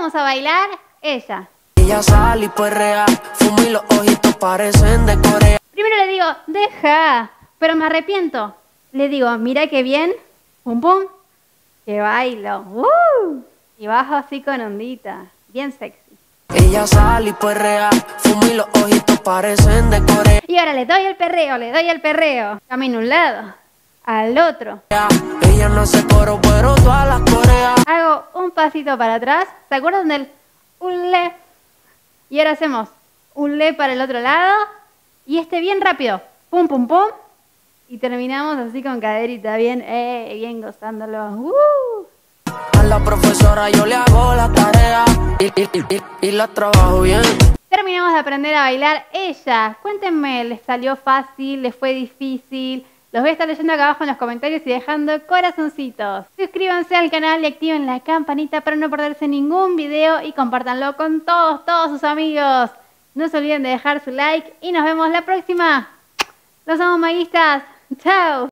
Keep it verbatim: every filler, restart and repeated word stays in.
vamos a bailar ella. Ella sale y perrea, fuma y los ojitos parecen de Corea. Primero le digo, deja, pero me arrepiento. Le digo, mira qué bien, pum pum, que bailo. Uh, y bajo así con ondita, bien sexy. Ella sale y perrea, fuma y los ojitos parecen de Corea. Y ahora le doy el perreo, le doy el perreo. Camino a un lado, al otro. Ella no hace coro, pero todas las coreas. Hago un pasito para atrás. ¿Se acuerdan del un le? Y ahora hacemos un le para el otro lado. Y este bien rápido. Pum, pum, pum. Y terminamos así con caderita bien, eh, bien gozándolo. Uh. A la profesora yo le hago la tarea y, y, y, y, y la trabajo bien. Terminamos de aprender a bailar ella. Cuéntenme, ¿les salió fácil? ¿Les fue difícil? Los voy a estar leyendo acá abajo en los comentarios y dejando corazoncitos. Suscríbanse al canal y activen la campanita para no perderse ningún video y compártanlo con todos, todos sus amigos. No se olviden de dejar su like y nos vemos la próxima. Los amo, maguistas. Chao.